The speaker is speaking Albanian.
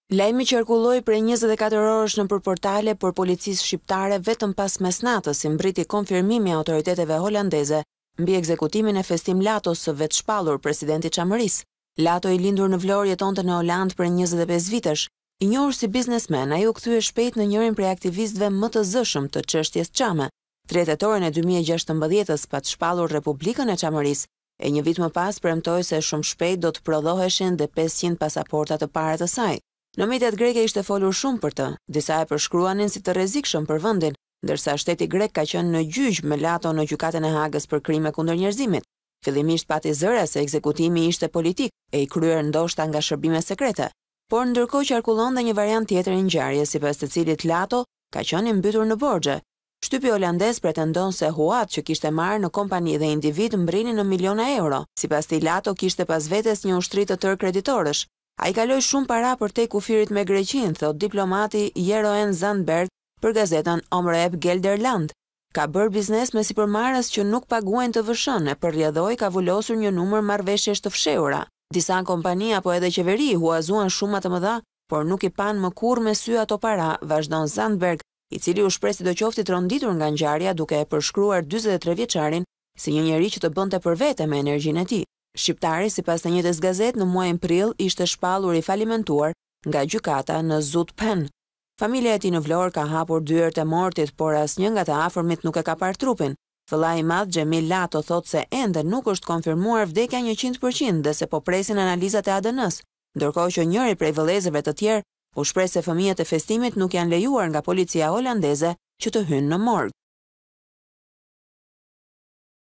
Lajmi qarkulloi prej 24 orësh nëpër portale, por policisë shqiptare vetëm pas mesnatës i mbriti konfirmimi autoriteteve holandeze mbi ekzekutimin e Festim Latos së vetë shpallur presidenti Çamërisë. Lato, i lindur në Vlorë, jetonte në Holand për 25 vitesh. I njohur si biznesmen, ai u kthye shpejt në njërin prej aktivistëve më të zëshëm të çështjes Çame. 3 tetorin e 2016 pa shpallur Republikën e Çamërisë, e një vit më pas premtoi se shumë shpejt do të prodhoheshin dhe 500 pasaporta të para të saj. Në mediat greke ishte folur shumë për të, disa e përshkruanin si të rrezikshëm për vendin, ndërsa shteti grek ka qenë në gjyq me Lato në gjykatën e Hagës për krime kundër njerëzimit. Fillimisht pati zëre se ekzekutimi ishte politik e i kryer ndoshta nga shërbime sekrete, por ndërkohë qarkullon dhe një variant tjetër i ngjarjes sipas të cilit Lato ka qenë i mbytur në borxhe. Shtypi holandez pretendon se huat që kishte marrë në kompani dhe individ mbrinin në miliona euro. Sipas tij, Lato kishte pas vetes një ushtri të tërë kreditorësh. Ai kaloi shumë para për te kufirit me Greqinë, thot diplomati Jeroen Zandberg për gazetën Omrep Gelderland. Ka bërë biznes me sipërmarrës që nuk paguajnë të vëshën e për rrjedhoi ka vulosur një numër marrëveshjesh të fshehura. Disa kompani apo edhe qeveri huazuan shuma të mëdha, por nuk i pan më kurrë me sy ato para, vazhdon Zandberg, i cili u shpreh sidoqoftë i tronditur nga ngjarja duke e përshkruar 43 vjeçarin si një njeri që të bënte për vete me energjinë e tij. Shqiptari, sipas të njëjtës gazetë, në muajin prill ishte shpallur i falimentuar nga gjykata në Zutphen. Familja e tij në Vlorë ka hapur dyert e mortit, por asnjë nga të afërmit nuk e ka parë trupin. Vëllai i madh Xhemil Lato thotë se ende nuk është konfirmuar vdekja 100% dhe se po presin analizat e ADN-s, ndërkohë që njëri prej vëllezërve të tjerë u shpreh se fëmijët e festimit nuk janë lejuar nga policia holandeze që të hynë në morg.